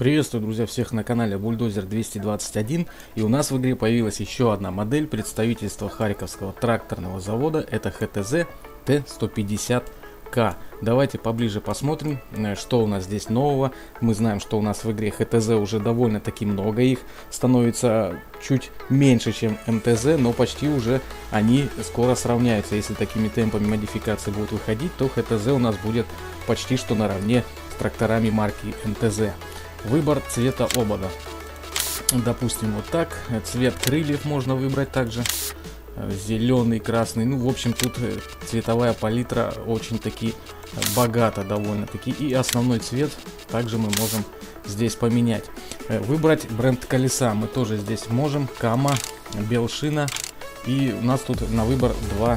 Приветствую, друзья, всех на канале Бульдозер 221. И у нас в игре появилась еще одна модель представительства Харьковского тракторного завода. Это ХТЗ Т-150К. Давайте поближе посмотрим, что у нас здесь нового. Мы знаем, что у нас в игре ХТЗ уже довольно-таки много. Их становится чуть меньше, чем МТЗ, но почти уже они скоро сравняются. Если такими темпами модификации будут выходить, то ХТЗ у нас будет почти что наравне с тракторами марки МТЗ. Выбор цвета обода. Допустим, вот так. Цвет крыльев можно выбрать также. Зеленый, красный. Ну, в общем, тут цветовая палитра очень-таки богата довольно-таки. И основной цвет также мы можем здесь поменять. Выбрать бренд колеса мы тоже здесь можем. Кама, Белшина. И у нас тут на выбор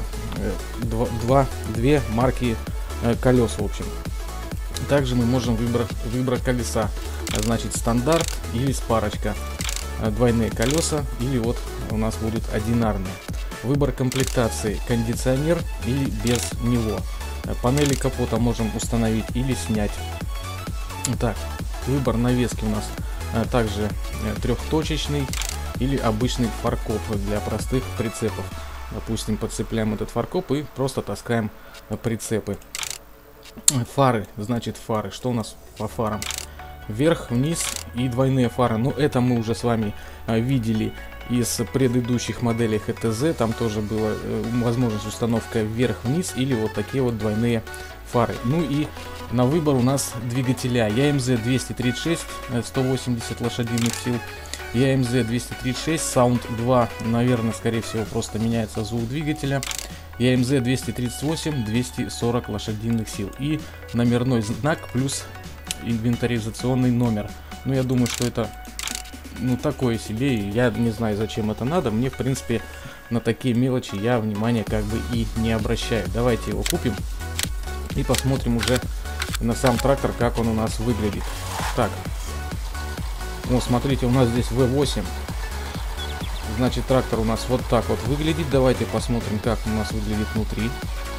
две марки колес, в общем. Также мы можем выбрать колеса. Значит, стандарт или спарочка. Двойные колеса или вот у нас будут одинарные. Выбор комплектации: кондиционер или без него. Панели капота можем установить или снять. Так, выбор навески у нас также трехточечный или обычный фаркоп для простых прицепов. Допустим, подцепляем этот фаркоп и просто таскаем прицепы. Фары, значит, фары. Что у нас по фарам? Вверх, вниз и двойные фары. Ну, это мы уже с вами видели из предыдущих моделей ХТЗ. Там тоже была возможность установка вверх-вниз или вот такие вот двойные фары. Ну и на выбор у нас двигателя. ЯМЗ 236, 180 лошадиных сил. ЯМЗ 236, Sound 2, наверное, скорее всего, просто меняется звук двигателя. ЯМЗ 238, 240 лошадиных сил. И номерной знак плюс инвентаризационный номер. Ну, я думаю, что это, ну, такое себе. Я не знаю, зачем это надо. Мне, в принципе, на такие мелочи я внимания как бы и не обращаю. Давайте его купим и посмотрим уже на сам трактор, как он у нас выглядит. Так. Вот, смотрите, у нас здесь V8. Значит, трактор у нас вот так вот выглядит. Давайте посмотрим, как у нас выглядит внутри.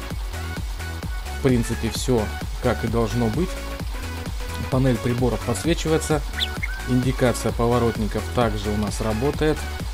В принципе, все как и должно быть. Панель приборов подсвечивается. Индикация поворотников также у нас работает.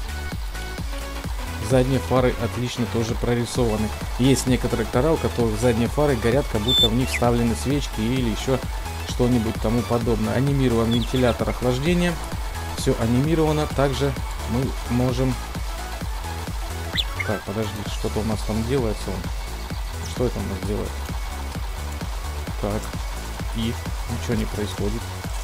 Задние фары отлично тоже прорисованы. Есть некоторые трактора, у которых задние фары горят, как будто в них вставлены свечки или еще что-нибудь тому подобное. Анимирован вентилятор охлаждения. Все анимировано. Также мы можем... Так, подожди, что-то у нас там делается. Что это у нас делает? Так, и ничего не происходит.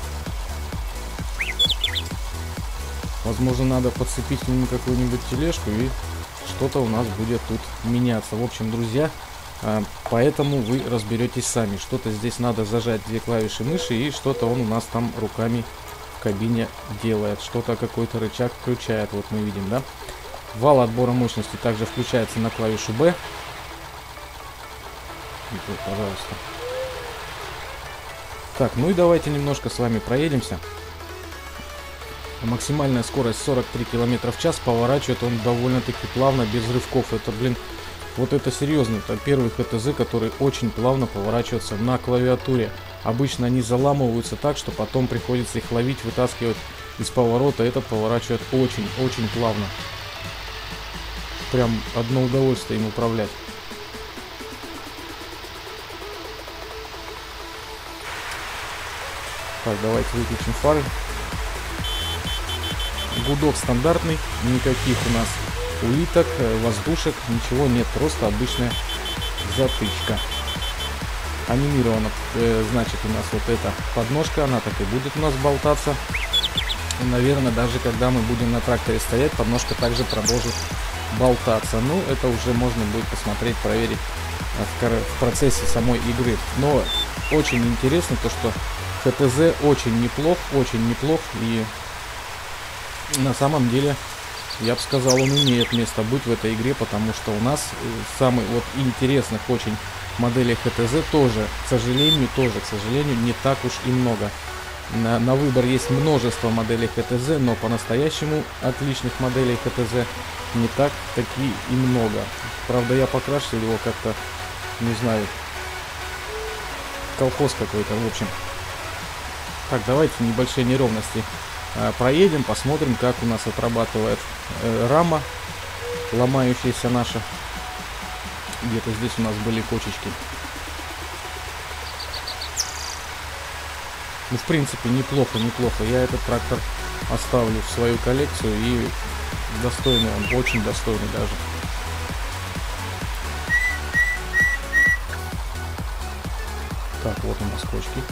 Возможно, надо подцепить к нему какую-нибудь тележку, и что-то у нас будет тут меняться. В общем, друзья, поэтому вы разберетесь сами. Что-то здесь надо зажать две клавиши мыши, и что-то он у нас там руками в кабине делает. Что-то, какой-то рычаг включает. Вот мы видим, да? Вал отбора мощности также включается на клавишу B. Вот, пожалуйста. Так, ну и давайте немножко с вами проедемся. Максимальная скорость 43 км в час. Поворачивает он довольно-таки плавно, без рывков. Это, блин, вот это серьезно. Это первый ХТЗ, который очень плавно поворачивается на клавиатуре. Обычно они заламываются так, что потом приходится их ловить, вытаскивать из поворота. Этот поворачивает очень-очень плавно. Прям одно удовольствие им управлять. Так, давайте выключим фары. Гудок стандартный, никаких у нас улиток, воздушек, ничего нет, просто обычная затычка. Анимирована, значит, у нас вот эта подножка, она так и будет у нас болтаться. И, наверное, даже когда мы будем на тракторе стоять, подножка также продолжит болтаться. Ну, это уже можно будет посмотреть, проверить в процессе самой игры. Но очень интересно то, что ХТЗ очень неплох, и на самом деле, я бы сказал, он имеет место быть в этой игре, потому что у нас самых вот интересных очень моделей ХТЗ тоже, к сожалению, не так уж и много. На выбор есть множество моделей ХТЗ, но по-настоящему отличных моделей ХТЗ не так таки и много. Правда, я покрасил его как-то, не знаю, колхоз какой-то, в общем. Так, давайте небольшие неровности проедем, посмотрим, как у нас отрабатывает рама, ломающаяся наша. Где-то здесь у нас были кочечки. Ну, в принципе, неплохо. Я этот трактор оставлю в свою коллекцию, и достойный он, очень достойный даже. Так, вот у нас кочки.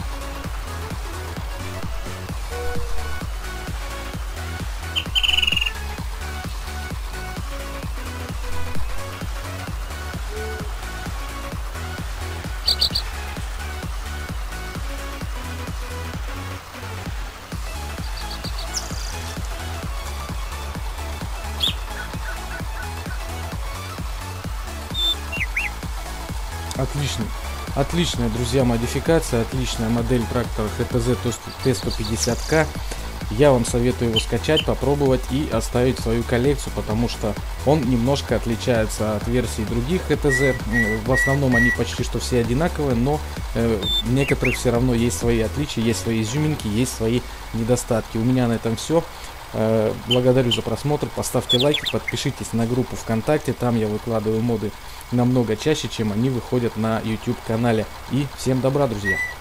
Отличная, друзья, модификация, отличная модель трактора ХТЗ Т150К. Я вам советую его скачать, попробовать и оставить в свою коллекцию, потому что он немножко отличается от версий других ХТЗ. В основном они почти что все одинаковые, но в некоторых все равно есть свои отличия, есть свои изюминки, есть свои недостатки. У меня на этом все. Благодарю за просмотр, поставьте лайки, подпишитесь на группу ВКонтакте, там я выкладываю моды намного чаще, чем они выходят на YouTube канале. И всем добра, друзья!